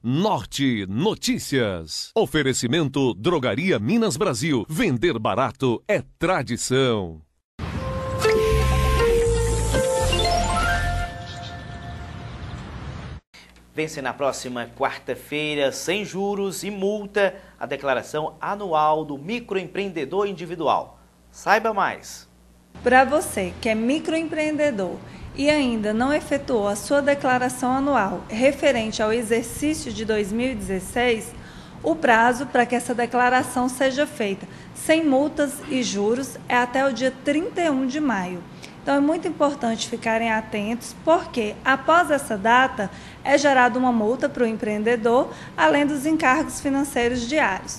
Norte Notícias. Oferecimento Drogaria Minas Brasil. Vender barato é tradição. Vence na próxima quarta-feira, sem juros e multa, a declaração anual do microempreendedor individual. Saiba mais. Para você que é microempreendedor e ainda não efetuou a sua declaração anual referente ao exercício de 2016, o prazo para que essa declaração seja feita sem multas e juros é até o dia 31 de maio. Então é muito importante ficarem atentos, porque após essa data é gerada uma multa para o empreendedor, além dos encargos financeiros diários.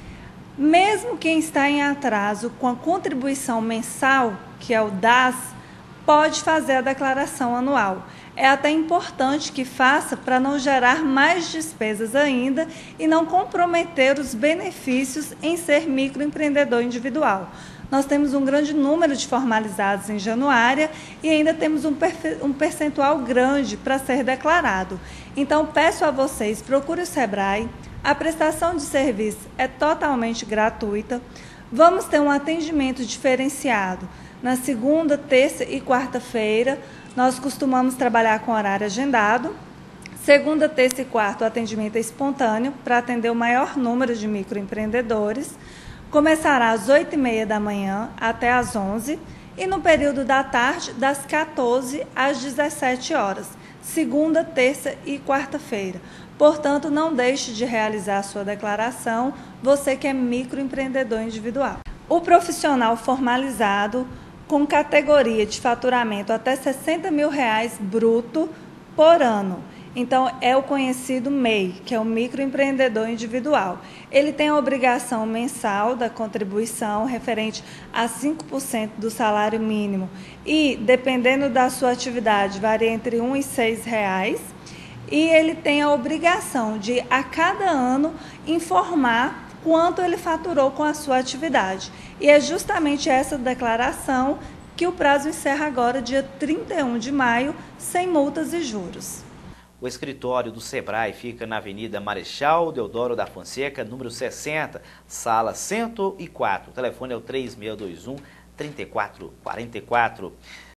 Mesmo quem está em atraso com a contribuição mensal, que é o DAS, pode fazer a declaração anual. É até importante que faça para não gerar mais despesas ainda e não comprometer os benefícios em ser microempreendedor individual. Nós temos um grande número de formalizados em Januária e ainda temos um percentual grande para ser declarado. Então, peço a vocês, procure o Sebrae, a prestação de serviço é totalmente gratuita. Vamos ter um atendimento diferenciado. Na segunda, terça e quarta-feira, nós costumamos trabalhar com horário agendado. Segunda, terça e quarta, o atendimento é espontâneo para atender o maior número de microempreendedores. Começará às 8h30 da manhã até às 11h e no período da tarde, das 14 às 17 horas, segunda, terça e quarta-feira. Portanto, não deixe de realizar a sua declaração, você que é microempreendedor individual. O profissional formalizado com categoria de faturamento até R$60 mil bruto por ano. Então, é o conhecido MEI, que é o microempreendedor individual. Ele tem a obrigação mensal da contribuição referente a 5% do salário mínimo e, dependendo da sua atividade, varia entre R$1 e R$6. E ele tem a obrigação de, a cada ano, informar quanto ele faturou com a sua atividade. E é justamente essa declaração que o prazo encerra agora, dia 31 de maio, sem multas e juros. O escritório do Sebrae fica na Avenida Marechal Deodoro da Fonseca, número 60, sala 104. O telefone é o 3621-3444.